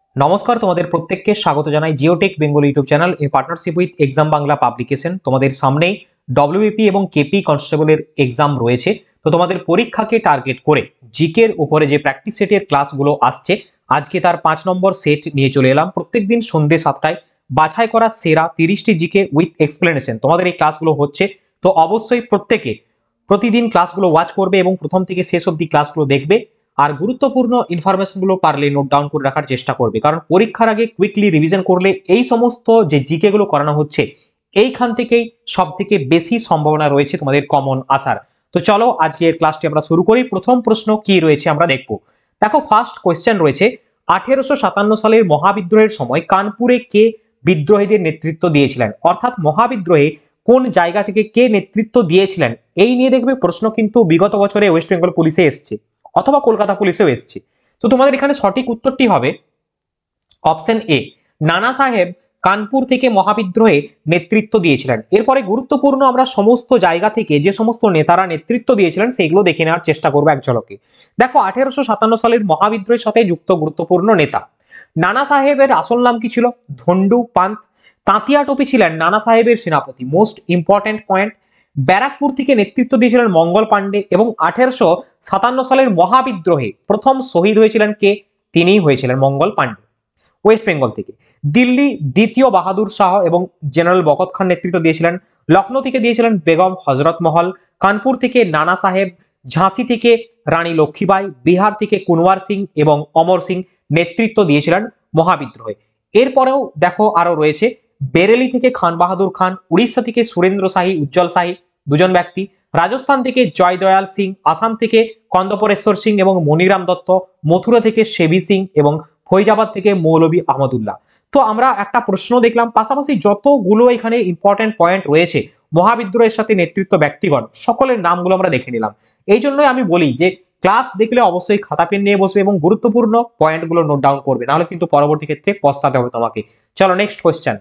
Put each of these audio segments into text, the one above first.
নমস্কার, তোমাদের প্রত্যেককে স্বাগত জানাই Geotech Bengal YouTube channel in partnership with exam Bangla publication. তোমাদের সামনেই ডব্লিউবিপি এবং কেপি কনস্টেবলের এক্সাম রয়েছে। তো তোমাদের পরীক্ষাকে টার্গেট করে জিকের উপরে যে প্র্যাকটিস সেটের ক্লাসগুলো আসছে, আজকে তার 5 নম্বর সেট নিয়ে চলে এলাম। প্রত্যেকদিন সন্ধ্যে 7টায় বাছাই করা সেরা 30টি জিকে উইথ এক্সপ্লেনেশন তোমাদের এই ক্লাসগুলো হচ্ছে। তো অবশ্যই প্রত্যেকে প্রতিদিন ক্লাসগুলো ওয়াচ করবে এবং প্রথম থেকে শেষ অবধি ক্লাসগুলো দেখবে। আর গুরুত্বপূর্ণ ইনফরমেশনগুলো পারলে নোট ডাউন করে রাখার চেষ্টা করবে, কারণ পরীক্ষার আগে কুইকলি রিভিশন করলে এই সমস্ত যে জিকে গুলো করানো হচ্ছে এইখান থেকেই সব থেকে বেশি সম্ভাবনা রয়েছে তোমাদের কমন আসার। তো চলো আজকের ক্লাসটি আমরা শুরু করি। প্রথম প্রশ্ন কি রয়েছে আমরা দেখবো। দেখো, ফার্স্ট কোয়েশ্চেন রয়েছে, 1857 সালের মহাবিদ্রোহের সময় কানপুরে কে বিদ্রোহীদের নেতৃত্ব দিয়েছিলেন? অর্থাৎ মহাবিদ্রোহে কোন জায়গা থেকে কে নেতৃত্ব দিয়েছিলেন এই নিয়ে দেখবে প্রশ্ন কিন্তু বিগত বছরে ওয়েস্ট বেঙ্গল পুলিশে এসছে অথবা কলকাতা পুলিশেও এসছে। তো তোমাদের এখানে সঠিক উত্তরটি হবে অপশন এ, নানা সাহেব কানপুর থেকে মহাবিদ্রোহে নেতৃত্ব দিয়েছিলেন। এরপরে গুরুত্বপূর্ণ আমরা সমস্ত জায়গা থেকে যে সমস্ত নেতারা নেতৃত্ব দিয়েছিলেন সেইগুলো দেখে নেওয়ার চেষ্টা করবো এক ঝলকে। দেখো, 1857 সালের মহাবিদ্রোহের সাথে যুক্ত গুরুত্বপূর্ণ নেতা নানা সাহেবের আসল নাম কি ছিল? ধন্ডু পান্ত। তাঁতিয়া টোপি ছিলেন নানা সাহেবের সেনাপতি, মোস্ট ইম্পর্টেন্ট পয়েন্ট। ব্যারাকপুর থেকে নেতৃত্ব দিয়েছিলেন মঙ্গল পান্ডে এবং 1857 সালের মহাবিদ্রোহে প্রথম শহীদ হয়েছিলেন কে? তিনিই হয়েছিলেন মঙ্গল পান্ডে। ওয়েস্ট বেঙ্গল থেকে দিল্লি দ্বিতীয় বাহাদুর শাহ এবং জেনারেল বখত খান নেতৃত্ব দিয়েছিলেন। লখনৌ থেকে দিয়েছিলেন বেগম হজরত মহল। কানপুর থেকে নানা সাহেব। ঝাঁসি থেকে রানী লক্ষ্মীবাই। বিহার থেকে কুনওয়ার সিং এবং অমর সিং নেতৃত্ব দিয়েছিলেন মহাবিদ্রোহে। এরপরেও দেখো আরো রয়েছে, বেরেলি থেকে খান বাহাদুর খান। উড়িষ্যা থেকে সুরেন্দ্র শাহী, উজ্জ্বল শাহী, দুজন ব্যক্তি। রাজস্থান থেকে জয়দয়াল সিং। আসাম থেকে কন্দপরেশ্বর সিং এবং মনিরাম দত্ত। মথুরা থেকে সেবি সিং এবং ফৈজাবাদ থেকে মৌলভী আহমদুল্লাহ। তো আমরা একটা প্রশ্ন দেখলাম, পাশাপাশি যতগুলো এখানে ইম্পর্টেন্ট পয়েন্ট রয়েছে মহাবিদ্রোহের সাথে নেতৃত্ব ব্যক্তিগণ সকলের নামগুলো আমরা দেখে নিলাম। এই জন্যই আমি বলি যে ক্লাস দেখলে অবশ্যই খাতা পেন নিয়ে বসবে এবং গুরুত্বপূর্ণ পয়েন্টগুলো নোট ডাউন করবে, নাহলে কিন্তু পরবর্তী ক্ষেত্রে পস্তাতে হবে তোমাকে। চলো নেক্সট কোয়েশ্চেন।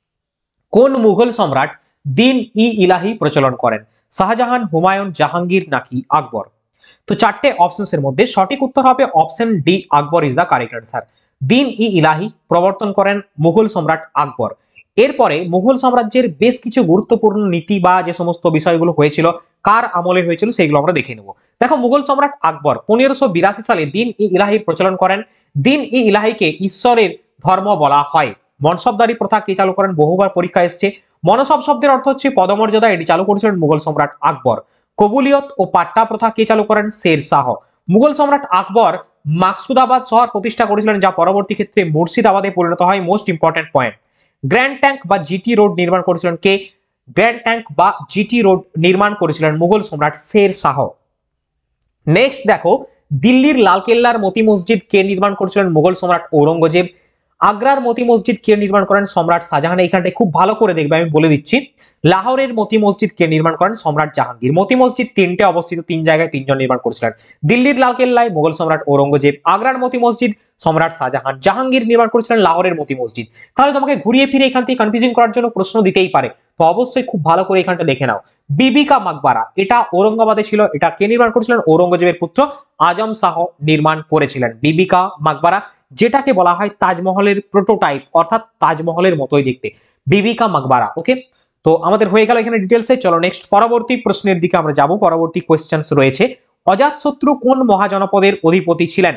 কোন মুঘল সম্রাট দিন ই ইলাহি প্রচলন করেন? শাহজাহান, হুমায়ুন, জাহাঙ্গীর নাকি আকবর? তো চারটে অপশনস এর মধ্যে সঠিক উত্তর হবে option D, Akbar is the correct answer. Din i ইলাহি প্রবর্তন করেন মুঘল সম্রাট আকবর। এরপরে মুঘল সাম্রাজ্যের বেশ কিছু গুরুত্বপূর্ণ নীতি বা যে সমস্ত বিষয়গুলো হয়েছিল কার আমলে হয়েছিল সেগুলো আমরা দেখে নেব। দেখো, মুঘল সম্রাট আকবর 1582 সালে দিন ই ইলাহির প্রচলন করেন। দিন ই ইলাহিকে ঈশ্বরের ধর্ম বলা হয়। মনসবদারি প্রথা কে চালু করেন? বহুবার পরীক্ষা এসছে। মনসব শব্দের অর্থ হচ্ছে পদমর্যাদা, এটি চালু করেছিলেন মুঘল সম্রাট আকবর। কবুলিয়ত ও পাট্টা প্রথা কে চালু করেন? শের শাহ। মুঘল সম্রাট আকবর মাকসুদাবাদ শহর প্রতিষ্ঠা করেছিলেন, যা পরবর্তী ক্ষেত্রে মুর্শিদাবাদে পরিণত হয়। Most important point. Grand trunk বা জিটি রোড নির্মাণ করেছিলেন কে? গ্র্যান্ড ট্যাঙ্ক বা জিটি রোড নির্মাণ করেছিলেন মুঘল সম্রাট শের শাহ। নেক্সট দেখো, দিল্লির লালকেল্লার মতি মসজিদ কে নির্মাণ করেছিলেন? মুঘল সম্রাট ঔরঙ্গজেব। আগ্রার মতি মসজিদ কে নির্মাণ করেন? সম্রাট শাহজাহান। এইখানটায় খুব ভালো করে দেখবে, আমি বলে দিচ্ছি। লাহোরের মতি মসজিদ কে নির্মাণ করেন? সম্রাট জাহাঙ্গীর। মতি মসজিদ তিনটে অবস্থিত, তিন জায়গায় তিনজন নির্মাণ করেছিলেন। দিল্লির লালকেল্লায় মুঘল সম্রাট ঔরঙ্গজেব। আগ্রার মতি মসজিদ সম্রাট শাহজাহান। জাহাঙ্গীর নির্মাণ করেছিলেন লাহোরের মতি মসজিদ। তাহলে তোমাকে ঘুরিয়ে ফিরে এখান থেকে কনফিউজিং করার জন্য প্রশ্ন দিতেই পারে, তো অবশ্যই খুব ভালো করে এখানটা দেখে নাও। বিবিকা মাকবারা এটা ঔরঙ্গাবাদে ছিল, এটা কে নির্মাণ করেছিলেন? ঔরঙ্গজেবের পুত্র আজম শাহ নির্মাণ করেছিলেন বিবিকা মাকবারা, যেটাকে বলা হয় তাজমহলের প্রোটোটাইপ, অর্থাৎ তাজমহলের মতোই দেখতে বিবিকা মাকবারা। ওকে, তো আমাদের হয়ে গেল এখানে ডিটেলসে। চলো নেক্সট পরবর্তী প্রশ্নের দিকে আমরা যাব। পরবর্তী কোয়েশ্চেন্স রয়েছে, অজাতশত্রু কোন মহাজনপদের অধিপতি ছিলেন?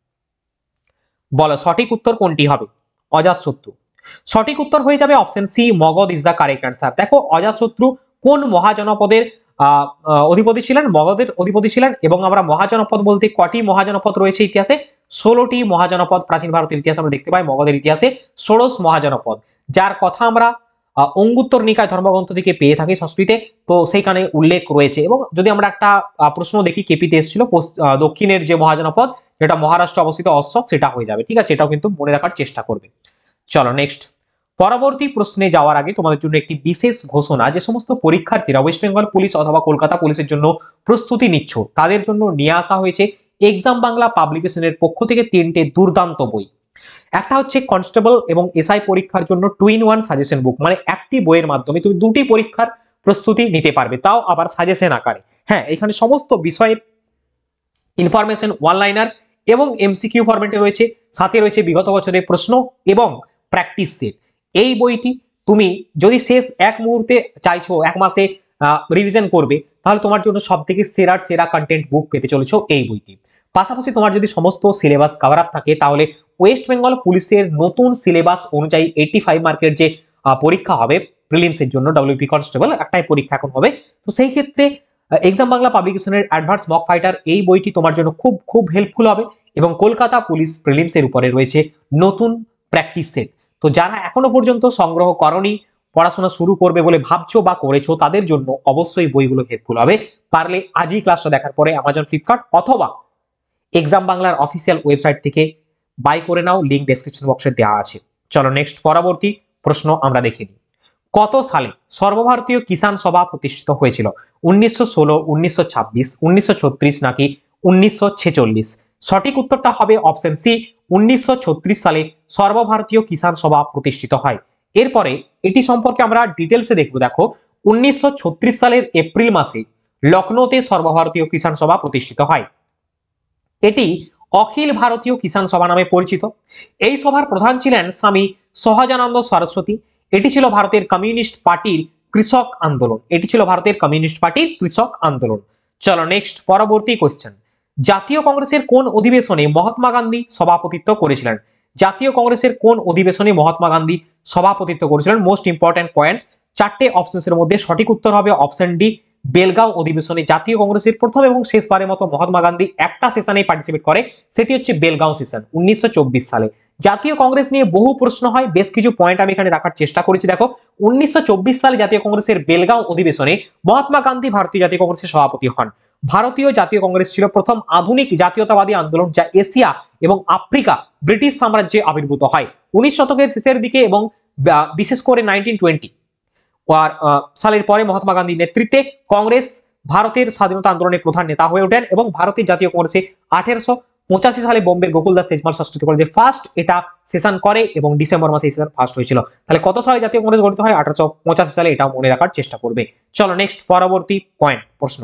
বলো সঠিক উত্তর কোনটি হবে? অজাতশত্রু। সঠিক উত্তর হয়ে যাবে option C, Magadh is the correct answer. দেখো, অজাতশত্রু কোন মহাজনপদের অধিপতি ছিলেন? মগধের অধিপতি ছিলেন। এবং আমরা মহাজনপদ বলতে কটি মহাজনপদ রয়েছে ইতিহাসে? 16টি মহাজনপদ প্রাচীন ভারতের ইতিহাসে আমরা দেখতে পাই। মগধের ইতিহাসে ষোড়শ মহাজনপদ, যার কথা আমরা অঙ্গুত্তর নিকায় ধর্মগ্রন্থ থেকে পেয়ে থাকি সংস্কৃতে, তো সেইখানে উল্লেখ রয়েছে। এবং যদি আমরা একটা প্রশ্ন দেখি, কেপিতে এসেছিল দক্ষিণের যে মহাজনপদ যেটা মহারাষ্ট্র অবস্থিত অশোক, সেটা হয়ে যাবে। ঠিক আছে, এটাও কিন্তু মনে রাখার চেষ্টা করবে। চলো নেক্সট পরবর্তী প্রশ্নে যাওয়ার আগে তোমাদের জন্য একটি বিশেষ ঘোষণা। যে সমস্ত পরীক্ষার্থীরা ওয়েস্ট বেঙ্গল পুলিশ অথবা কলকাতা পুলিশের জন্য প্রস্তুতি নিচ্ছ তাদের জন্য নিয়ে আসা হয়েছে এক্সাম বাংলা পাবলিকেশনের পক্ষ থেকে 3টে দুর্দান্ত বই। একটা হচ্ছে কনস্টেবল এবং এসআই পরীক্ষার জন্য 2-in-1 সাজেশন বুক, মানে একটি বইয়ের মাধ্যমে তুমি দুটি পরীক্ষার প্রস্তুতি নিতে পারবে, তাও আবার সাজেশন আকারে। হ্যাঁ, এখানে সমস্ত বিষয়ের ইনফরমেশন ওয়ান লাইনার এবং এমসিকিউ ফরম্যাটে রয়েছে, সাথে রয়েছে বিগত বছরের প্রশ্ন এবং প্র্যাকটিস সেট। এই বইটি তুমি যদি শেষ এক মুহূর্তে চাইছো এক মাসে রিভিশন করবে, তাহলে তোমার জন্য সব থেকে সেরা কন্টেন্ট বুক পেতে চলেছো এই বইটি। পাশাপাশি তোমার যদি সমস্ত সিলেবাস কভার আপ থাকে, তাহলে ওয়েস্ট বেঙ্গল পুলিশের নতুন সিলেবাস অনুযায়ী 85 মার্কের যে পরীক্ষা হবে প্রিলিমসের জন্য, ডব্লিউপি কনস্টেবল একটাই পরীক্ষা এখন হবে, তো সেই ক্ষেত্রে এক্সাম বাংলা পাবলিকেশনের অ্যাডভান্স মক ফাইটার এই বইটি তোমার জন্য খুব খুব হেল্পফুল হবে। এবং কলকাতা পুলিশ প্রিলিমসের উপরে রয়েছে নতুন প্র্যাকটিস সেট। তো যারা এখনো পর্যন্ত সংগ্রহ করনি, পড়াশোনা শুরু করবে বলে ভাবছো বা করেছো, তাদের জন্য অবশ্যই বইগুলো হেল্পফুল হবে। পারলে আজই ক্লাসটা দেখার পরে অ্যামাজন, ফ্লিপকার্ট অথবা এক্সাম বাংলার অফিসিয়াল ওয়েবসাইট থেকে বাই করে নাও, লিঙ্ক ডেসক্রিপশন বক্সে দেওয়া আছে। চলো নেক্সট পরবর্তী প্রশ্ন আমরা দেখে নিই। কত সালে সর্বভারতীয় কিষাণ সভা প্রতিষ্ঠিত হয়েছিল? 1916, 1926, 1936 নাকি 1946? সঠিক উত্তরটা হবে অপশন সি, 1936 সালে সর্বভারতীয় কিষাণ সভা প্রতিষ্ঠিত হয়। এরপরে এটি সম্পর্কে আমরা ডিটেলসে দেখবো। দেখো, 1936 সালের এপ্রিল মাসে লখনৌতে সর্বভারতীয় কিষাণ সভা প্রতিষ্ঠিত হয়। এটি অখিল ভারতীয় কিষাণ সভা নামে পরিচিত। এই সভার প্রধান ছিলেন স্বামী সহজানন্দ সরস্বতী। এটি ছিল ভারতের কমিউনিস্ট পার্টির কৃষক আন্দোলন। এটি ছিল ভারতের কমিউনিস্ট পার্টির কৃষক আন্দোলন। চলো নেক্সট পরবর্তী কোশ্চেন। জাতীয় কংগ্রেসের কোন অধিবেশনে মহাত্মা গান্ধী সভাপতিত্ব করেছিলেন? জাতীয় কংগ্রেসের কোন অধিবেশনে মহাত্মা গান্ধী সভাপতিত্ব করেছিলেন? Most important point. চারটে অপশনের মধ্যে সঠিক উত্তর হবে অপশন ডি, বেলগাঁও অধিবেশনে জাতীয় কংগ্রেসের প্রথম এবং শেষবারের মতো মহাত্মা গান্ধী একটা সেশনে পার্টিসিপেট করে, সেটি হচ্ছে বেলগাঁও সেশন 1924 সালে। জাতীয় কংগ্রেস নিয়ে বহু প্রশ্ন হয়, বেশ কিছু পয়েন্ট আমি এখানে রাখার চেষ্টা করেছি। দেখো, 1924 সালে জাতীয় কংগ্রেসের বেলগাঁও অধিবেশনে মহাত্মা গান্ধী ভারতীয় জাতীয় কংগ্রেসের সভাপতি হন। ভারতীয় জাতীয় কংগ্রেস ছিল প্রথম আধুনিক জাতীয়তাবাদী আন্দোলন যা এশিয়া এবং আফ্রিকা ব্রিটিশ সাম্রাজ্যে আবির্ভূত হয় 19 শতকের শেষের দিকে, এবং বিশেষ করে 1920 সালের পরে মহাত্মা গান্ধীর নেতৃত্বে কংগ্রেস ভারতের স্বাধীনতা আন্দোলনের প্রধান নেতা হয়ে ওঠেন। এবং ভারতের জাতীয় কংগ্রেসে 1885 সালে বোম্বের গোকুলদাস তেজপাল সংস্কৃত কলেজে ফার্স্ট এটা সেশন করে এবং ডিসেম্বর মাসে সেশন ফার্স্ট হয়েছিল। তাহলে কত সালে জাতীয় কংগ্রেস গঠিত হয়? 1885 সালে। এটাও মনে রাখার চেষ্টা করবে। চলো নেক্সট পরবর্তী পয়েন্ট প্রশ্ন।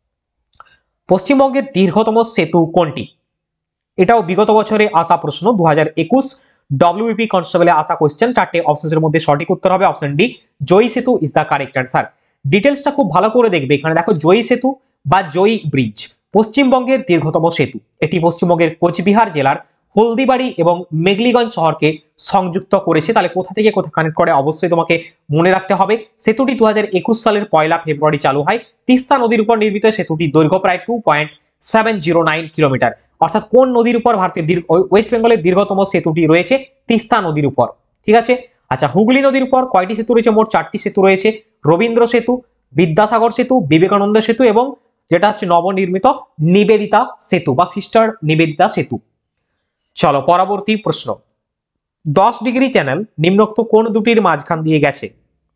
পশ্চিমবঙ্গের দীর্ঘতম সেতু কোনটি? এটাও বিগত বছরে আসা প্রশ্ন, 2021 ডব্লিউপি কনস্টেবলে আসা কোশ্চেন। চারটে অপশনের মধ্যে সঠিক উত্তর হবে অপশন ডি, জয়ী সেতু ইজ দ্য কারেক্ট অ্যান্সার। ডিটেলসটা খুব ভালো করে দেখবে। এখানে দেখো, জয়ী সেতু বা জয়ী ব্রিজ পশ্চিমবঙ্গের দীর্ঘতম সেতু। এটি পশ্চিমবঙ্গের কোচবিহার জেলার হলদিবাড়ি এবং মেঘলিগঞ্জ শহরকে সংযুক্ত করেছে। তাহলে কোথা থেকে কোথা কানেক্ট করে অবশ্যই তোমাকে মনে রাখতে হবে। সেতুটি 2021 সালের 1 ফেব্রুয়ারি চালু হয়। তিস্তা নদীর উপর নির্মিত সেতুটির দৈর্ঘ্য প্রায় 2.709 কিলোমিটার। অর্থাৎ কোন নদীর উপর ভারতের ওয়েস্ট বেঙ্গলের দীর্ঘতম সেতুটি রয়েছে? তিস্তা নদীর উপর। ঠিক আছে। আচ্ছা, হুগলি নদীর উপর কয়টি সেতু রয়েছে? মোট 4টি সেতু রয়েছে। রবীন্দ্র সেতু, বিদ্যাসাগর সেতু, বিবেকানন্দ সেতু এবং যেটা হচ্ছে নবনির্মিত নিবেদিতা সেতু বা সিস্টার নিবেদিতা সেতু। চলো পরবর্তী প্রশ্ন। 10 ডিগ্রি চ্যানেল নিম্নোক্ত কোন দুটির মাঝখান দিয়ে গেছে?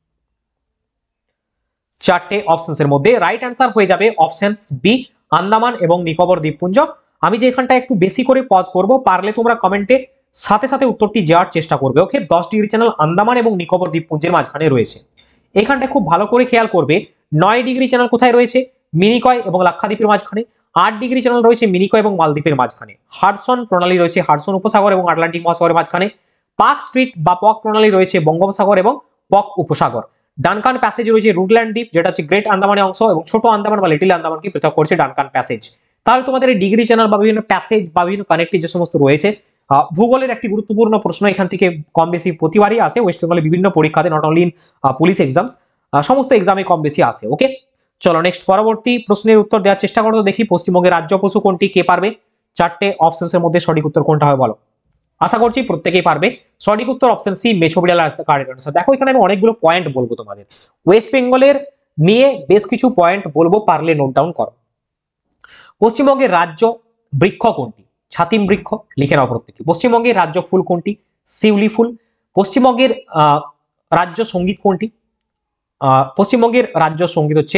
চারটে অপশনসের মধ্যে রাইট অ্যান্সার হয়ে যাবে অপশন বি, আন্দামান এবং নিকোবর দ্বীপপুঞ্জ। আমি যে এখানটা একটু বেশি করে পজ করব, পারলে তোমরা কমেন্টে সাথে সাথে উত্তরটি যাওয়ার চেষ্টা করবে। ওকে, 10 ডিগ্রি চ্যানেল আন্দামান এবং নিকোবর দ্বীপপুঞ্জের মাঝখানে রয়েছে। এখানটা খুব ভালো করে খেয়াল করবে, 9 ডিগ্রি চ্যানেল কোথায় রয়েছে? মিনিকয় এবং লাক্ষাদ্বীপের মাঝখানে। 8 ডিগ্রি চ্যানেল রয়েছে মিনিকয় এবং মালদ্বীপের মাঝখানে। হাডসন প্রণালী রয়েছে হাডসন উপসাগর এবং আটলান্টিক মহাসাগরের মাঝখানে। পাক স্ট্রিট বা পক প্রণালী রয়েছে বঙ্গোপসাগর এবং পক উপসাগর। ডানকান প্যাসেজ রয়েছে রুটল্যান্ড দ্বীপ, যেটা হচ্ছে গ্রেট আন্দামানের অংশ, এবং ছোট আন্দামান বা লিটল আন্দামানকে পৃথক করছে ডানকান প্যাসেজ। তাহলে তোমাদের এই ডিগ্রি চ্যানেল বা বিভিন্ন প্যাসেজ বা বিভিন্ন কানেক্টিভ যে সমস্ত রয়েছে, ভূগোলের একটি গুরুত্বপূর্ণ প্রশ্ন এখান থেকে কম বেশি প্রতিবারই আসে ওয়েস্ট বেঙ্গলে বিভিন্ন পরীক্ষাতে, not only in police exams, সমস্ত এক্সামে কম বেশি আসে। ওকে, চলো নেক্সট পরবর্তী প্রশ্নের উত্তর দেওয়ার চেষ্টা করো। দেখি পশ্চিমবঙ্গের রাজ্য পশু কোনটি? কে পারবে? চারটে অপশনের মধ্যে সঠিক উত্তর কোনটা হবে বলো? আশা করছি প্রত্যেকেই পারবে। সঠিক উত্তর অপশন সি, মেছো বিড়াল আসতে কারেক্ট আনসার। দেখো, এখানে আমি অনেকগুলো পয়েন্ট বলবো তোমাদের ওয়েস্ট বেঙ্গলের নিয়ে, বেশ কিছু পয়েন্ট বলবো, পারলে নোট ডাউন করো। পশ্চিমবঙ্গের রাজ্য বৃক্ষ কোনটি? ছাতিম বৃক্ষ, লিখে নাও প্রত্যেকে। পশ্চিমবঙ্গের রাজ্য ফুল কোনটি? শিউলি ফুল। পশ্চিমবঙ্গের রাজ্য সঙ্গীত কোনটি? পশ্চিমবঙ্গের রাজ্য সঙ্গীত হচ্ছে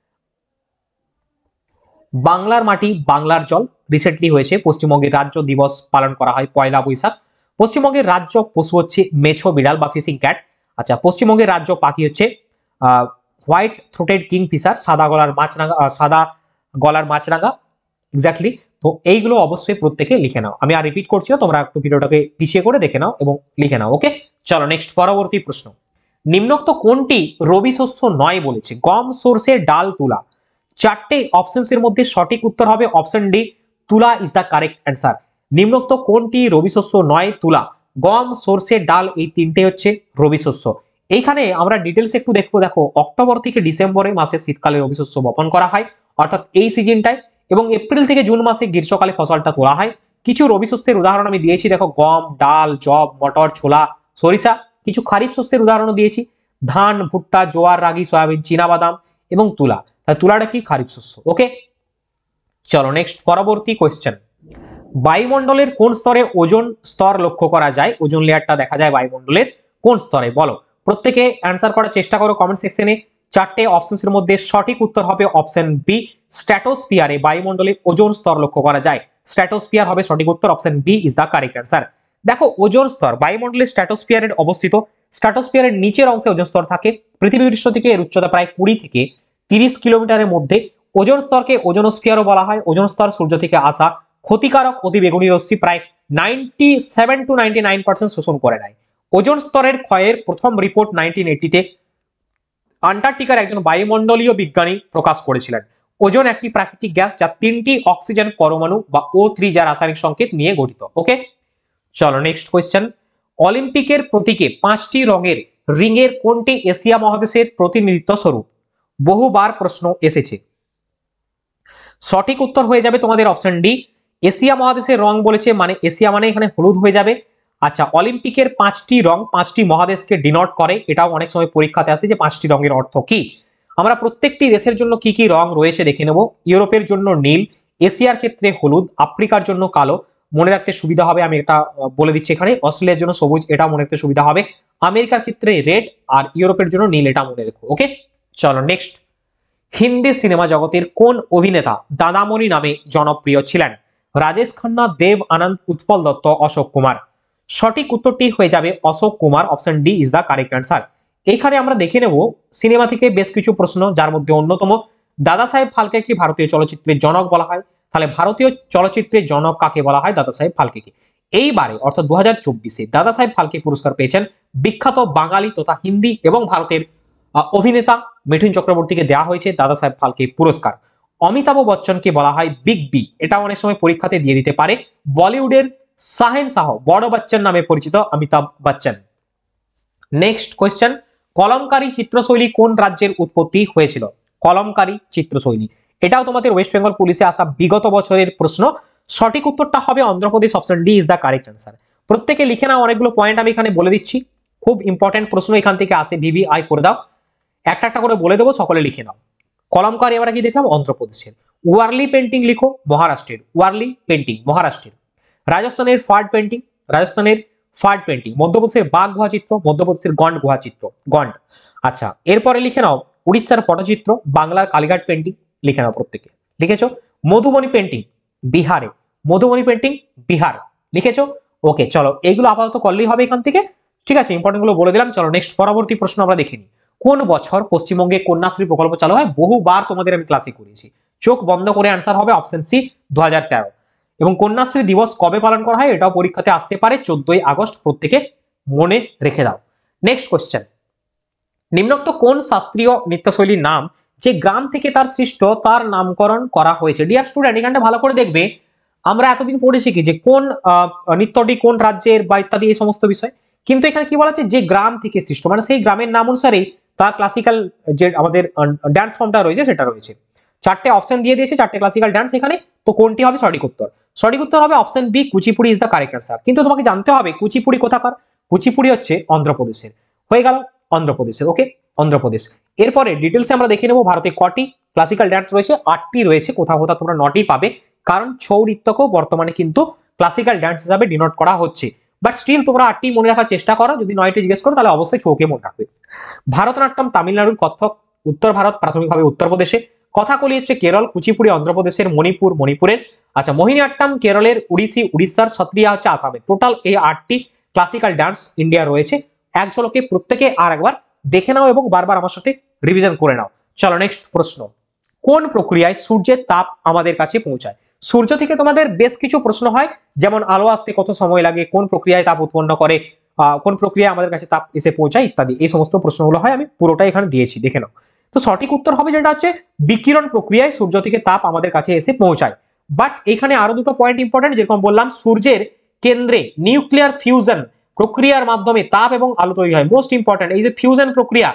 বাংলার মাটি বাংলার জল। রিসেন্টলি হয়েছে, পশ্চিমবঙ্গের রাজ্য দিবস পালন করা হয় 1 বৈশাখ। পশ্চিমবঙ্গের রাজ্য পশু হচ্ছে মেছো বিড়াল বা ফিশিং ক্যাট। আচ্ছা, পশ্চিমবঙ্গের রাজ্য পাখি হচ্ছে হোয়াইট থ্রোটেড কিং ফিশার, সাদা গলার মাছরাঙা, সাদা গলার মাছরাঙা। এক্স্যাক্টলি। তো এইগুলো অবশ্যই প্রত্যেকে লিখে নাও, আমি আর রিপিট করছি না, তোমরা একটু ভিডিওটাকে পিছিয়ে করে দেখে নাও এবং লিখে নাও। ওকে, চলো নেক্সট পরবর্তী প্রশ্ন। নিম্নোক্ত কোনটি রবি শস্য নয় বলেছে? গম, সরষে, ডাল, তুলা। চারটে অপশনস এর মধ্যে সঠিক উত্তর হবে অপশন ডি, তুলা ইজ দ্য কারেক্ট অ্যান্সার। নিম্নোক্ত কোনটি রবি শস্য নয়? তুলা। গম, সরষে, ডাল এই তিনটে হচ্ছে রবি শস্য। এইখানে আমরা ডিটেলস একটু দেখবো। দেখো, অক্টোবর থেকে ডিসেম্বরে মাসে শীতকালে রবি শস্য বপন করা হয়, অর্থাৎ এই সিজনটায়, এবং এপ্রিল থেকে জুন মাসে গ্রীষ্মকালে ফসলটা তোলা হয়। কিছু রবি শস্যের উদাহরণ আমি দিয়েছি, দেখো গম, ডাল, জব, মটর, ছোলা, সরিষা। কিছু খারিফ শস্যের উদাহরণও দিয়েছি, ধান, ভুট্টা, জোয়ার, রাগি, সয়াবিন, চীনাবাদাম এবং তুলা। তাহলে তুলাটা কি? খারিফ শস্য। ওকে, চলো নেক্সট পরবর্তী কোয়েশ্চেন। বায়ুমণ্ডলের কোন স্তরে ওজোন স্তর লক্ষ্য করা যায়? ওজোন লেয়ারটা দেখা যায় বায়ুমণ্ডলের কোন স্তরে? বলো, প্রত্যেকে অ্যান্সার করার চেষ্টা করো কমেন্ট সেকশনে। চারটে অপশনস এর মধ্যে সঠিক উত্তর হবে অপশন বি, স্ট্র্যাটোস্ফিয়ারে বায়ুমণ্ডলের ওজোন স্তর লক্ষ্য করা যায়। স্ট্র্যাটোস্ফিয়ার হবে সঠিক উত্তর, option B is the correct answer. দেখো, ওজোন স্তর বায়ুমণ্ডলের স্ট্র্যাটোস্ফিয়ারের অবস্থিত। স্ট্র্যাটোস্ফিয়ারের নিচের অংশে ওজোন স্তর থাকে। পৃথিবীর পৃষ্ঠ থেকে এর উচ্চতা প্রায় 20 থেকে 30 কিলোমিটারের মধ্যে। ওজোন স্তরকে ওজোনোস্ফিয়ারও বলা হয়। ওজোন স্তর সূর্য থেকে আসা ক্ষতিকারক অতিবেগুনি রশ্মি প্রায় 97 to 99% শোষণ করে নেয়। ওজোন স্তরের ক্ষয়ের প্রথম রিপোর্ট 1980-তে আন্টার্কটিকার একজন বায়ুমণ্ডলীয় বিজ্ঞানী প্রকাশ করেছিলেন। ওজোন একটি প্রাকৃতিক গ্যাস যা 3টি অক্সিজেন পরমাণু বা O3 যা রাসায়নিক সংকেত নিয়ে গঠিত। ওকে, চলো নেক্সট কোয়েশ্চেন। অলিম্পিকের প্রতীকে 5টি রঙের রিংয়ের কোনটি এশিয়া মহাদেশের প্রতিনিধিত্ব স্বরূপ? বহুবার প্রশ্ন এসেছে। সঠিক উত্তর হয়ে যাবে তোমাদের অপশন ডি, এশিয়া মহাদেশের রং বলেছে মানে এশিয়া মানে এখানে হলুদ হয়ে যাবে। আচ্ছা, অলিম্পিকের 5টি রং 5টি মহাদেশকে ডিনোট করে, এটাও অনেক সময় পরীক্ষাতে আসে যে 5টি রঙের অর্থ কি। আমরা প্রত্যেকটি দেশের জন্য কি কি রং রয়েছে দেখে নেব। ইউরোপের জন্য নীল, এশিয়ার ক্ষেত্রে হলুদ, আফ্রিকার জন্য কালো। মনে রাখতে সুবিধা হবে, আমি এটা বলে দিচ্ছি এখানে। অস্ট্রেলিয়ার জন্য সবুজ, এটা মনে রাখতে সুবিধা হবে। আমেরিকার ক্ষেত্রে রেড, আর ইউরোপের জন্য নীল, এটা মনে রেখো। ওকে, চলো নেক্সট। হিন্দি সিনেমা জগতের কোন অভিনেতা দাদামণি নামে জনপ্রিয় ছিলেন? রাজেশ খান্না, দেব আনন্দ, উৎপল দত্ত, অশোক কুমার। সঠিক উত্তরটি হয়ে যাবে Ashok Kumar, option D is the correct answer. এখানে আমরা দেখে নেব সিনেমা থেকে বেশ কিছু প্রশ্ন, যার মধ্যে অন্যতম, দাদা সাহেব ফালকে কি ভারতীয় চলচ্চিত্রের জনক বলা হয়? তাহলে ভারতীয় চলচ্চিত্রের জনক কাকে বলা হয়? দাদা সাহেব ফালকেকে। এইবারে অর্থাৎ 2024-এ দাদা সাহেব ফালকে পুরস্কার পেয়েছেন বিখ্যাত বাঙালি তথা হিন্দি এবং ভারতের অভিনেতা মিঠুন চক্রবর্তীকে দেওয়া হয়েছে দাদা সাহেব ফালকে পুরস্কার। অমিতাভ বচ্চনকে বলা হয় বিগ বি, এটা অনেক সময় পরীক্ষাতে দিয়ে দিতে পারে। বলিউডের শাহেনশাহ, বড় বচ্চন নামে পরিচিত অমিতাভ বচ্চন। Next question. কলমকারী চিত্রশৈলী কোন রাজ্যের উৎপত্তি হয়েছিল? কলমকারী চিত্রশৈলী, এটাও তোমাদের ওয়েস্ট বেঙ্গল পুলিশে আসা বিগত বছরের প্রশ্ন। সঠিক উত্তরটা হবে Andhra Pradesh, option D is the correct answer. প্রত্যেকে লিখে নাও, অনেকগুলো পয়েন্ট আমি এখানে বলে দিচ্ছি, খুব ইম্পর্টেন্ট প্রশ্ন এখান থেকে আসে, ভিভিআই করে দাও। একটা একটা করে বলে দেবো, সকলে লিখে নাও। কলমকারী এবার কি দেখলাম? অন্ধ্রপ্রদেশের। ওয়ারলি পেন্টিং লিখো, মহারাষ্ট্রের। ওয়ারলি পেন্টিং মহারাষ্ট্রের। রাজস্থানের ফার্ড পেন্টিং, রাজস্থানের ফার্ড পেন্টিং। মধ্যপ্রদেশের বাঘ গুহা চিত্র, মধ্যপ্রদেশের গন্ড গুহা চিত্র, গন্ড। আচ্ছা, এরপরে লিখে নাও উড়িষ্যার পটচিত্র, বাংলার কালীঘাট পেন্টিং। লিখে নাও প্রত্যেকে, লিখেছো? মধুবনী পেন্টিং বিহারে, মধুবনী পেন্টিং বিহার, লিখেছো? ওকে, চলো এইগুলো আপাতত করলেই হবে এখান থেকে। ঠিক আছে, ইম্পর্টেন্ট গুলো বলে দিলাম। চলো নেক্সট পরবর্তী প্রশ্ন আমরা দেখে নিই। কোন বছর পশ্চিমবঙ্গে কন্যাশ্রী প্রকল্প চালু হয়? বহুবার তোমাদের আমি ক্লাসে করেছি। চোখ বন্ধ করে অ্যান্সার হবে অপশন সি, 2013। এবং কন্যাশ্রী দিবস কবে পালন করা হয়? এটাও পরীক্ষাতে আসতে পারে, 14ই আগস্ট। প্রত্যেকে মনে রেখে দাও। Next question. নিম্নোক্ত কোন শাস্ত্রীয় নৃত্যশৈলীর নাম যে গ্রাম থেকে তার সৃষ্ট তার নামকরণ করা হয়েছে? ডিয়ার স্টুডেন্ট, এখানটা ভালো করে দেখবে। আমরা এতদিন পড়েছি কি যে কোন নৃত্যটি কোন রাজ্যের বা ইত্যাদি এই সমস্ত বিষয়, কিন্তু এখানে কি বলা আছে? যে গ্রাম থেকে সৃষ্ট, মানে সেই গ্রামের নাম অনুসারেই তার ক্লাসিক্যাল যে আমাদের ডান্স ফর্মটা রয়েছে সেটা রয়েছে। চারটে অপশন দিয়ে দিয়েছে, চারটে ক্লাসিক্যাল ডান্স এখানে। তো কোনটি হবে সঠিক উত্তর? সঠিক উত্তর হবে option B, Kuchipudi is the correct answer. কিন্তু তোমাকে জানতে হবে কুচিপুড়ি কোথাকার। কুচিপুড়ি হচ্ছে অন্ধ্রপ্রদেশের। হয়ে গেল অন্ধ্রপ্রদেশের। ওকে, অন্ধ্রপ্রদেশ। এরপরে ডিটেলসে আমরা দেখে নেব ভারতে কটি ক্লাসিক্যাল ডান্স রয়েছে। 8টি রয়েছে, কোথাও কোথাও তোমরা 9টি পাবে, কারণ ছৌ নৃত্যকেও বর্তমানে কিন্তু ক্লাসিক্যাল ডান্স হিসাবে ডিনোট করা হচ্ছে। বাট স্টিল তোমরা 8টি মনে রাখার চেষ্টা করো, যদি 9টি জিজ্ঞেস করো তাহলে অবশ্যই ছৌকে মনে রাখবে। ভারতনাট্যম তামিলনাড়ুর, কত্থক উত্তর ভারত প্রাথমিকভাবে উত্তরপ্রদেশে, কথাকলি হচ্ছে কেরল, কুচিপুড়ি অন্ধ্রপ্রদেশের, মণিপুর মণিপুরের। আচ্ছা, মোহিনীআট্টম কেরলের, উড়িষ্যি উড়িষ্যার, সত্রিয়া হচ্ছে আসামের। টোটাল এই 8টি ক্লাসিক্যাল ডান্স ইন্ডিয়া রয়েছে। এক ঝলকে প্রত্যেকে আর একবার দেখে নাও এবং বারবার আমার সাথে রিভিশন করে নাও। চলো নেক্সট প্রশ্ন। কোন প্রক্রিয়ায় সূর্যের তাপ আমাদের কাছে পৌঁছায়? সূর্য থেকে তোমাদের বেশ কিছু প্রশ্ন হয়, যেমন আলো আসতে কত সময় লাগে, কোন প্রক্রিয়ায় তাপ উৎপন্ন করে, কোন প্রক্রিয়ায় আমাদের কাছে তাপ এসে পৌঁছায় ইত্যাদি, এই সমস্ত প্রশ্নগুলো হয়। আমি পুরোটাই এখানে দিয়েছি, দেখে নাও। তো সঠিক উত্তর হবে যেটা হচ্ছে বিকিরণ প্রক্রিয়ায় সূর্য থেকে তাপ আমাদের কাছে এসে পৌঁছায়। বাট এখানে আরো দুটো পয়েন্ট ইম্পর্টেন্ট, যেরকম বললাম সূর্যের কেন্দ্রে নিউক্লিয়ার ফিউশন প্রক্রিয়ার মাধ্যমে তাপ এবং আলো তৈরি হয়। মোস্ট ইম্পর্টেন্ট, এই যে ফিউশন প্রক্রিয়া,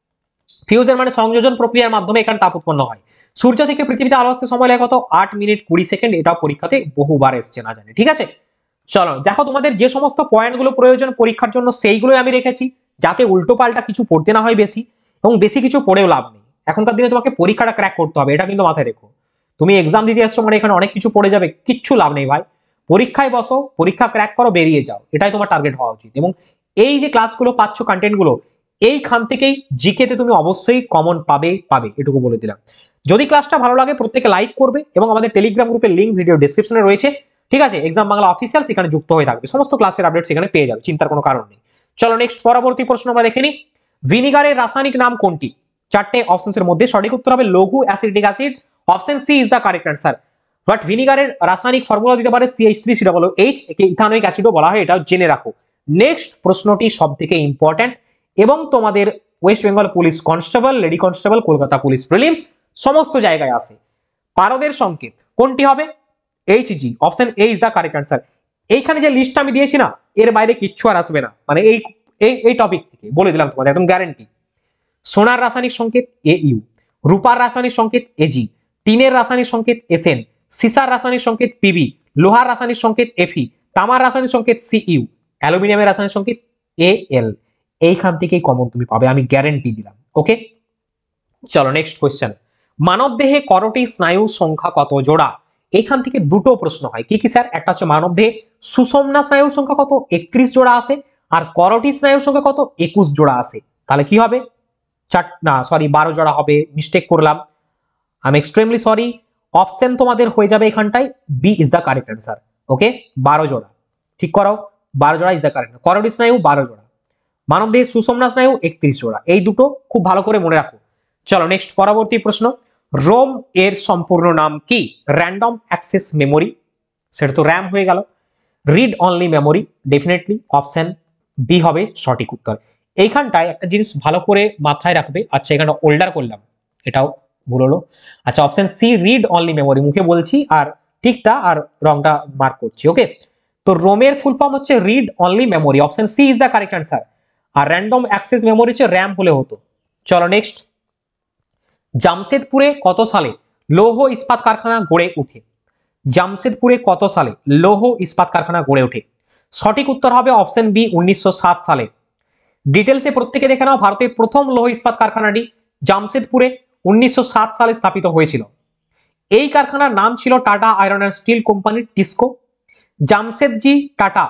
ফিউশন মানে সংযোজন প্রক্রিয়ার মাধ্যমে এখানে তাপ উৎপন্ন হয়। সূর্য থেকে পৃথিবীতে আলো আসতে সময় লাগে কত? 8 মিনিট 20 সেকেন্ড। এটাও পরীক্ষাতে বহুবার এসছে, না জানি। ঠিক আছে, চলো দেখো তোমাদের যে সমস্ত পয়েন্টগুলো প্রয়োজন পরীক্ষার জন্য সেইগুলোই আমি রেখেছি, যাতে উল্টো পাল্টা কিছু পড়তে না হয় বেশি, এবং বেশি কিছু পড়েও লাভ নেই। এখনকার দিনে তোমাকে পরীক্ষাটা ক্র্যাক করতে হবে, এটা কিন্তু মাথায় রেখো। তুমি এক্সাম দিতে আসছো মানে এখানে অনেক কিছু পড়ে যাবে, কিচ্ছু লাভ নেই ভাই। পরীক্ষায় বসো, পরীক্ষা ক্র্যাক করো, বেরিয়ে যাও, এটাই তোমার টার্গেট হওয়া উচিত। এবং এই যে ক্লাসগুলো পাচ্ছ, কন্টেন্টগুলো, এইখান থেকেই জিকেতে তুমি অবশ্যই কমন পাবে, এটুকু বলে দিলাম। যদি ক্লাসটা ভালো লাগে প্রত্যেকে লাইক করবে, এবং আমাদের টেলিগ্রাম গ্রুপের লিংক ভিডিও ডেসক্রিপশনে রয়েছে। ঠিক আছে, এক্সাম বাংলা অফিসিয়াল, সেখানে যুক্ত হয়ে থাকবে, সমস্ত ক্লাসের আপডেট সেখানে পেয়ে যাবে, চিন্তার কোনো কারণ নেই। চলো নেক্সট পরবর্তী প্রশ্ন আমরা দেখে নিই। ভিনিগারের রাসায়নিক নাম কোনটি? চারটে অপশনস এর মধ্যে সঠিক উত্তর হবে লঘু acetic acid. Option C is the correct answer. But ভিনিগারের রাসায়নিক ফর্মুলা দিতে পারে CH3COOH, একে ইথানোয়িক অ্যাসিডও বলা হয়, এটাও জেনে রাখো। নেক্সট প্রশ্নটি সব থেকে ইম্পর্টেন্ট, এবং তোমাদের West Bengal police constable, lady constable, Kolkata police prelims সমস্ত জায়গায় আসে। পারদের সংকেত কোনটি হবে? HG। Option A is the correct answer. এইখানে যে লিস্ট আমি দিয়েছি না, এর বাইরে কিচ্ছু আর আসবে না, মানে এই টপিক থেকে বলে দিলাম তোমাদের একদম গ্যারান্টি। সোনার রাসায়নিক সংকেত AU, রূপার রাসায়নিক সংকেত AG, টিনের রাসায়নিক সংকেত SN, সীসার রাসায়নিক সংকেত PB, লোহার রাসায়নিক সংকেত FE, তামার রাসায়নিক সংকেত CU, অ্যালুমিনিয়ামের রাসায়নিক সংকেত AL। এইখান থেকেই কমন তুমি পাবে, আমি গ্যারান্টি দিলাম। ওকে, চলো নেক্সট কোয়েশ্চেন। মানব দেহে করোটি স্নায়ু সংখ্যা কত জোড়া? এখান থেকে দুটো প্রশ্ন হয়। কি কি স্যার? একটা হচ্ছে মানব দেহে সুষুম্না স্নায়ুর সংখ্যা কত? 31 জোড়া আছে। আর করোটি স্নায়ুর সংখ্যা কত? 21 জোড়া আছে। তাহলে কি হবে? 12 জোড়া হবে, মিস্টেক করলাম, I am extremely sorry. Option তোমাদের হয়ে যাবে এখানটায় B is the correct answer. Okay, 12 জোড়া ঠিক করাও, 12 জোড়া ইজ দ্য কারেক্ট। করোটি স্নায়ু 12 জোড়া, মানব দেহে সুষুম্না স্নায়ু 31 জোড়া, এই দুটো খুব ভালো করে মনে রাখো। চলো নেক্সট পরবর্তী প্রশ্ন। রোম এর সম্পূর্ণ নাম কি? র্যান্ডম অ্যাক্সেস মেমোরি, সেটা তো র্যাম হয়ে গেল। Read only memory, definitely option B হবে সঠিক উত্তর। এইখানটায় একটা জিনিস ভালো করে মাথায় রাখবে। আচ্ছা, এখানে ওল্ডার করলাম, এটাও ভুল হলো। আচ্ছা, option C read only memory, মুখে বলছি আর ঠিকটা আর রংটা মার্ক করছি। ওকে, তো রোমের ফুল ফর্ম হচ্ছে read only memory, option C is the correct answer. আর র্যান্ডম অ্যাক্সেস মেমোরি হচ্ছে র্যাম হলে হতো। চলো নেক্সট। জামশেদপুরে কত সালে লৌহ ইস্পাত কারখানা গড়ে ওঠে? জামশেদপুরে কত সালে লৌহ ইস্পাত কারখানা গড়ে ওঠে? সঠিক উত্তর হবে অপশন বি 1907 সালে। ডিটেলসে প্রত্যেকে দেখে নাও, ভারতের প্রথম লৌহ ইস্পাত কারখানাটি জামশেদপুরে 1907 সালে স্থাপিত হয়েছিল। এই কারখানার নাম ছিল Tata iron and steel company, TISCO. Jamshedji Tata,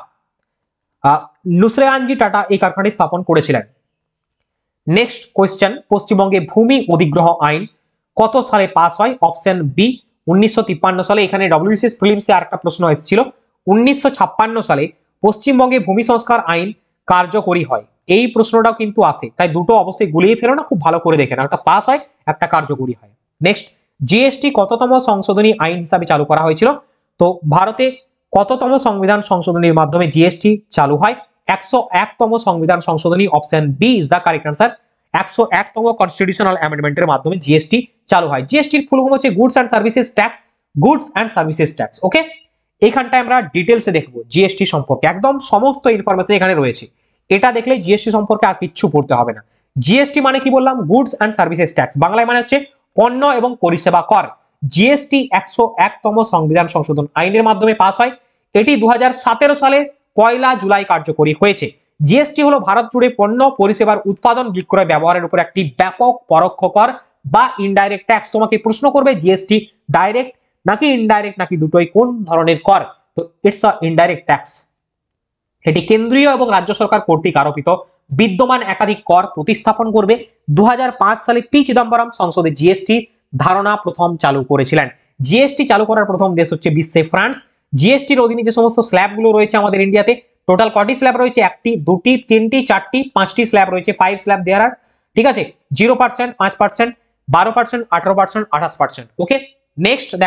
Nusserwanji Tata এই কারখানাটি স্থাপন করেছিলেন। Next question. পশ্চিমবঙ্গে ভূমি অধিগ্রহ আইন কত সালে পাস হয়? অপশন বি 1953 সালে। এখানে ডব্লিউবিসিএস প্রিলিমসে আরেকটা প্রশ্ন এসেছিল, 1956 সালে পশ্চিমবঙ্গে ভূমি সংস্কার আইন কার্যকরী হয়। এই প্রশ্নটাও কিন্তু আসে, তাই দুটো অবশ্যই গুলিয়ে ফেলো না, খুব ভালো করে দেখে না, একটা পাস হয় একটা কার্যকরী হয়। নেক্সট, জিএসটি কততম সংশোধনী আইন হিসাবে চালু করা হয়েছিল? তো ভারতে কততম সংবিধান সংশোধনীর মাধ্যমে জিএসটি চালু হয়? 101তম সংবিধান সংশোধনী, option B is the correct answer. 101তম কনস্টিটিউশনাল অ্যামেন্ডমেন্টের মাধ্যমে জিএসটি চালু হয়। জিএসটির ফুল ফর্ম হচ্ছে goods and services tax, goods and services tax. Okay, এখানটায় আমরা ডিটেলসে দেখবো জিএসটি সম্পর্কে, একদম সমস্ত ইনফরমেশন এখানে রয়েছে। এটা দেখলেই জিএসটি সম্পর্কে আর কিচ্ছু পড়তে হবে না। জিএসটি মানে কি বললাম? গুডস অ্যান্ড সার্ভিসেস ট্যাক্স, বাংলায় মানে হচ্ছে পণ্য এবং পরিষেবা কর। জিএসটি 101তম সংবিধান সংশোধন আইনের মাধ্যমে পাস হয়। এটি 2017 সালে 1 জুলাই কার্যকরী হয়েছে। জিএসটি হলো ভারত জুড়ে পণ্য পরিষেবার উৎপাদন, বিক্রয়, ব্যবহারের উপর একটি ব্যাপক পরোক্ষ কর বা ইনডাইরেক্ট ট্যাক্স। তোমাকে প্রশ্ন করবে জিএসটি ডাইরেক্ট নাকি ইনডাইরেক্ট নাকি দুটোই, কোন ধরনের কর? তো ইটস আ ইনডাইরেক্ট ট্যাক্স। এটি কেন্দ্রীয় এবং রাজ্য সরকার কর্তৃক আরোপিত বিদ্যমান একাধিক কর প্রতিস্থাপন করবে। 2005 সালে পি চিদম্বরম সংসদে জিএসটি ধারণা প্রথম চালু করেছিলেন। জিএসটি চালু করার প্রথম দেশ হচ্ছে বিশ্বে ফ্রান্স। জিএসটির অধীনে যে সমস্ত স্ল্যাবগুলো রয়েছে আমাদের ইন্ডিয়াতে, টোটাল কটি স্ল্যাব রয়েছে? 1টি, 2টি, 3টি, 4টি, 5টি স্ল্যাব রয়েছে। 5 স্ল্যাব দেয়ার আর, ঠিক আছে। 0%, 5%, 12%, 18%, 28%। ওকে, নেক্সট দেখো,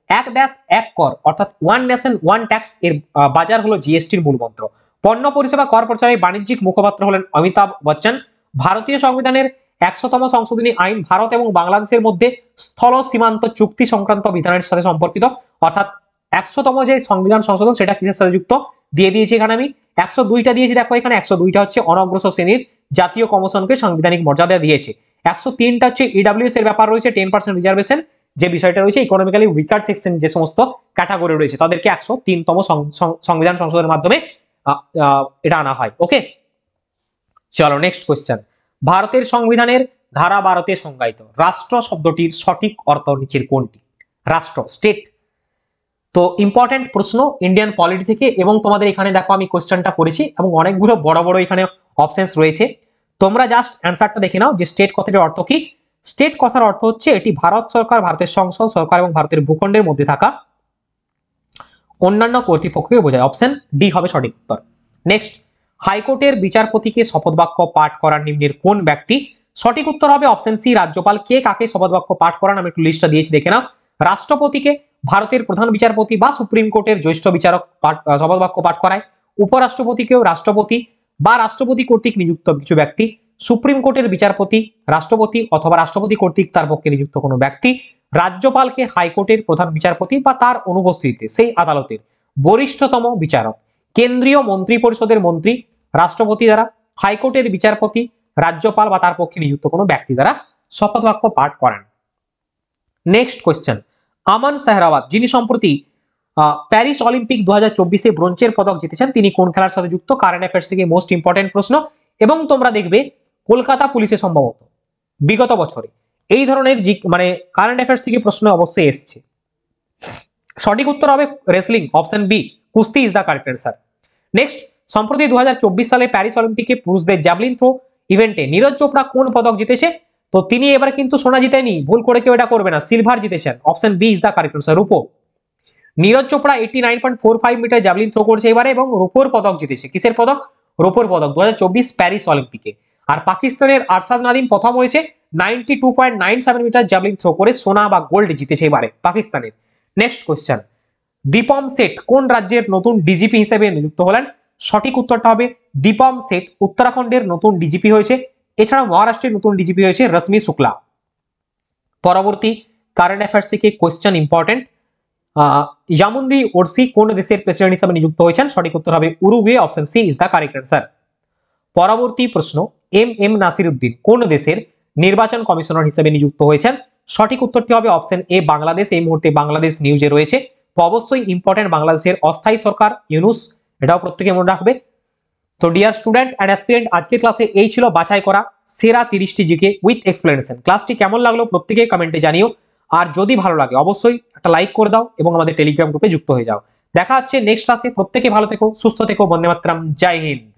এক দেশ এক কর অর্থাৎ ওয়ান নেশন ওয়ান ট্যাক্স এর বাজার হলো জিএসটির মূল মন্ত্র। পণ্য পরিষেবা কর প্রচারের বাণিজ্যিক মুখপাত্র হলেন অমিতাভ বচ্চন। ভারতীয় সংবিধানের 100তম সংশোধনী আইন ভারত এবং বাংলাদেশের মধ্যে স্থল সীমান্ত চুক্তি সংক্রান্ত বিধানের সাথে সম্পর্কিত, অর্থাৎ 100তম যে সংবিধান সংশোধন সেটা কিসের সাথে যুক্ত দিয়ে দিয়েছি এখানে আমি 102টা দিয়েছি। দেখো এখানে 102টা হচ্ছে অনগ্রসর শ্রেণীর জাতীয় কমিশনকে সাংবিধানিক মর্যাদা দিয়েছে। 103টা হচ্ছে ইডব্লিউএস এর ব্যাপার রয়েছে, 10% রিজার্ভেশন যে বিষয়টা রয়েছে, ইকোনমিক্যালি উইকার সেকশন যে সমস্ত ক্যাটাগরি রয়েছে তাদেরকে 103তম সংবিধান সংশোধনের মাধ্যমে এটা আনা হয়। ওকে, চলো নেক্সট কোশ্চেন। ভারতের সংবিধানের ধারা 12তে সংজ্ঞায়িত রাষ্ট্র শব্দটির সঠিক অর্থ নিচের কোনটি? রাষ্ট্র, স্টেট। তো ইম্পর্টেন্ট প্রশ্ন ইন্ডিয়ান পলিটি থেকে, এবং তোমাদের এখানে দেখো আমি কোশ্চেনটা করেছি এবং অনেকগুলো বড় বড় এখানে অপশনস রয়েছে। তোমরা জাস্ট অ্যান্সারটা দেখে নাও যে স্টেট কথাটির অর্থ কি। স্টেট কথার অর্থ হচ্ছে এটি ভারত সরকার, ভারতের সংসদ সরকার এবং ভারতের ভূখণ্ডের মধ্যে থাকা অন্যান্য কর্তৃপক্ষকে বোঝায়। অপশন ডি হবে সঠিক উত্তর। নেক্সট, হাইকোর্টের বিচারপতিকে শপথ বাক্য পাঠ করার নিম্নের কোন ব্যক্তি? সঠিক উত্তর হবে অপশন সি রাজ্যপাল। কে কাকে শপথ বাক্য পাঠ করান আমি একটু লিস্টটা দিয়েছি দেখে নাও। রাষ্ট্রপতিকে, ভারতের প্রধান বিচারপতি বা সুপ্রিম কোর্টের জ্যেষ্ঠ বিচারক শপথ বাক্য পাঠ করায়। উপরাষ্ট্রপতিকেও রাষ্ট্রপতি বা রাষ্ট্রপতি কর্তৃক নিযুক্ত কিছু ব্যক্তি, সুপ্রিম কোর্টের বিচারপতি, রাষ্ট্রপতি অথবা রাষ্ট্রপতি কর্তৃক তার পক্ষে নিযুক্ত কোনো ব্যক্তি, রাজ্যপালকে হাইকোর্টের প্রধান বিচারপতি বা তার অনুপস্থিতিতে সেই আদালতের বরিষ্ঠতম বিচারক, কেন্দ্রীয় মন্ত্রী পরিষদের মন্ত্রী রাষ্ট্রপতি দ্বারা, হাইকোর্টের বিচারপতি, রাজ্যপাল বা তার পক্ষে নিযুক্ত কোনো ব্যক্তি দ্বারা শপথ বাক্য পাঠ করেন। নেক্সট কোয়েশ্চেন, আমান সাহরাওয়াত যিনি সম্প্রতি প্যারিস অলিম্পিক 2024-এ ব্রোঞ্জের পদক জিতেছেন তিনি কোন খেলার সাথে যুক্ত? কারেন্ট অ্যাফেয়ার্স থেকে মোস্ট ইম্পর্টেন্ট প্রশ্ন, এবং তোমরা দেখবে কলকাতা পুলিশে সম্ভবত বিগত বছরে এই ধরনের মানে কারেন্ট অ্যাফেয়ার্স থেকে প্রশ্ন অবশ্যই এসছে। সঠিক উত্তর হবে রেসলিং, অপশন বি কুস্তি is the correct answer. Next, সম্প্রতি 2024 সালে প্যারিস অলিম্পিকে পুরুষদের জ্যাভলিন থ্রো ইভেন্টে নীরজ চোপড়া কোন পদক জিতেছে? তো তিনি এবার কিন্তু সোনা জিতেনি, ভুল করে কেউ এটা করবে না, সিলভার জিতেছেন। Option B is the correct answer, রূপো। Neeraj Chopra 89.45 metre javelin throw করেছে এবারে এবং রূপোর পদক জিতেছে। কিসের পদক? রূপোর পদক 2024 প্যারিস অলিম্পিকে। আর পাকিস্তানের আরশাদ নাদিম প্রথম হয়েছে 92.97 মিটার জ্যাভলিন থ্রো করে সোনা বা গোল্ড জিতেছে এবারে পাকিস্তানের। নেক্সট কোয়েশ্চেন, দীপম সেঠ কোন রাজ্যের নতুন ডিজিপি হিসেবে নিযুক্ত হলেন? সঠিক উত্তরটা হবে দীপম সেঠ উত্তরাখণ্ডের নতুন ডিজিপি হয়েছে। এছাড়া মহারাষ্ট্রের নতুন ডিজিপি হয়েছে রশ্মি শুক্লা। পরবর্তী কারেন্ট অ্যাফেয়ার্স থেকে কোয়েশ্চেন ইম্পর্টেন্ট, ইয়ামুন্দি ওরসি কোন দেশের প্রেসিডেন্ট হিসেবে নিযুক্ত হয়েছেন? সঠিক উত্তর হবে Uruguay, option C is the correct answer. পরবর্তী প্রশ্ন, এম নাসির উদ্দিন কোন দেশের নির্বাচন কমিশনার হিসেবে নিযুক্ত হয়েছেন? সঠিক উত্তরটি হবে অপশন এ বাংলাদেশ। এই মুহূর্তে বাংলাদেশ নিউজে রয়েছে, তো অবশ্যই ইম্পর্টেন্ট বাংলাদেশের অস্থায়ী সরকার ইউনুস, এটাও প্রত্যেকে মনে রাখবে। তো ডিয়ার স্টুডেন্ট অ্যান্ড অ্যাসপিরেন্ট, আজকের ক্লাসে এই ছিল বাছাই করা সেরা 30টি জিকে উইথ এক্সপ্লেনেশন। ক্লাসটি কেমন লাগলো প্রত্যেকে কমেন্টে জানিও, আর যদি ভালো লাগে অবশ্যই একটা লাইক করে দাও এবং আমাদের টেলিগ্রাম গ্রুপে যুক্ত হয়ে যাও। দেখা হচ্ছে নেক্সট ক্লাসে, প্রত্যেকে ভালো থেকো, সুস্থ থেকো, বন্দে মাতরম, জয় হিন্দ।